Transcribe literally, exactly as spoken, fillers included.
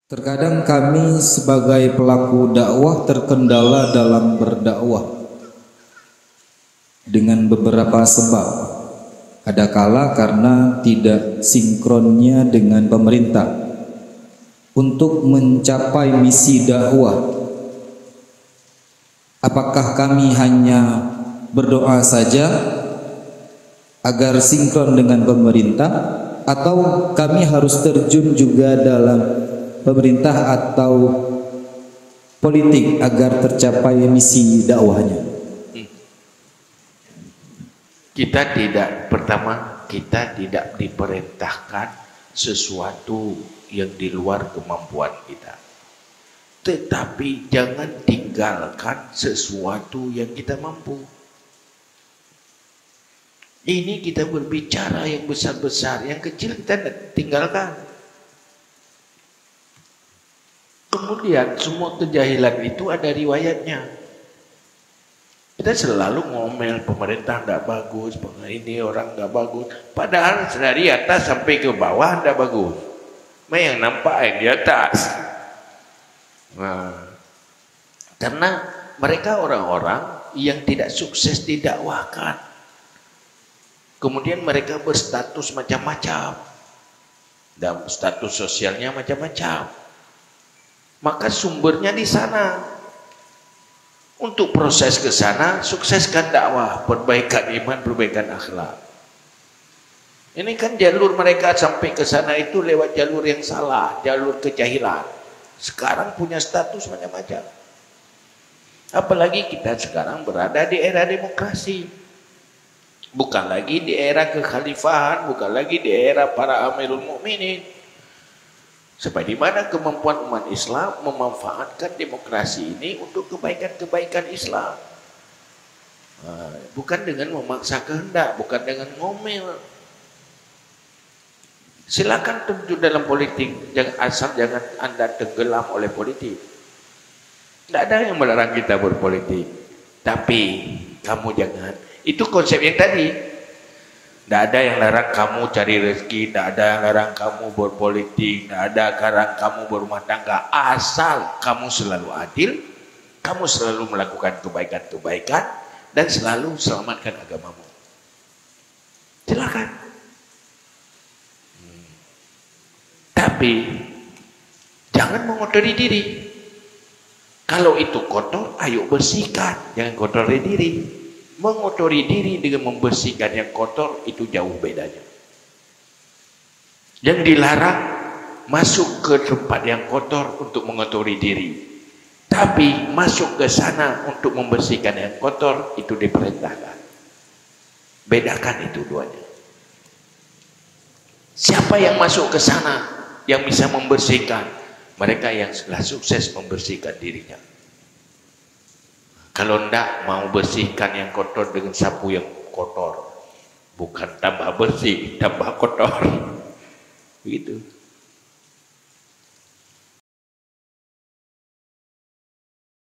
Terkadang kami sebagai pelaku dakwah terkendala dalam berdakwah dengan beberapa sebab. Ada kala karena tidak sinkronnya dengan pemerintah untuk mencapai misi dakwah. Apakah kami hanya berdoa saja agar sinkron dengan pemerintah, atau kami harus terjun juga dalam pemerintah atau politik agar tercapai misi dakwahnya? Kita tidak, pertama kita tidak diperintahkan sesuatu yang di luar kemampuan kita. Tetapi jangan tinggalkan sesuatu yang kita mampu. Ini kita berbicara yang besar-besar, yang kecil kita tinggalkan. Kemudian semua kejahilan itu ada riwayatnya. Kita selalu ngomel pemerintah tidak bagus, ini orang tidak bagus. Padahal dari atas sampai ke bawah tidak bagus. Nah, yang nampak yang di atas. Nah, karena mereka orang-orang yang tidak sukses didakwahkan. Kemudian mereka berstatus macam-macam. Dan status sosialnya macam-macam. Maka sumbernya di sana. Untuk proses ke sana, sukseskan dakwah, perbaikan iman, perbaikan akhlak. Ini kan jalur mereka sampai ke sana itu lewat jalur yang salah, jalur kejahilan. Sekarang punya status macam-macam. Apalagi kita sekarang berada di era demokrasi. Bukan lagi di era kekhalifahan, bukan lagi di era para Amirul Mukminin. Sebab di mana kemampuan umat Islam memanfaatkan demokrasi ini untuk kebaikan-kebaikan Islam. Bukan dengan memaksa kehendak, bukan dengan ngomel. Silakan terjun dalam politik, jangan asal jangan Anda tenggelam oleh politik. Tidak ada yang melarang kita berpolitik, tapi kamu jangan. Itu konsep yang tadi. Tidak ada yang larang kamu cari rezeki, tidak ada yang larang kamu berpolitik, tidak ada yang larang kamu berumah tangga. Asal kamu selalu adil, kamu selalu melakukan kebaikan-kebaikan, dan selalu selamatkan agamamu. Silakan. Hmm. Tapi jangan mengotori diri. Kalau itu kotor, ayo bersihkan, jangan kotori diri. Mengotori diri dengan membersihkan yang kotor itu jauh bedanya. Yang dilarang masuk ke tempat yang kotor untuk mengotori diri, tapi masuk ke sana untuk membersihkan yang kotor itu diperintahkan. Bedakan itu duanya. Siapa yang masuk ke sana yang bisa membersihkan? Mereka yang sudah sukses membersihkan dirinya. Kalau tidak mau bersihkan yang kotor dengan sapu yang kotor, bukan tambah bersih, tambah kotor. Begitu.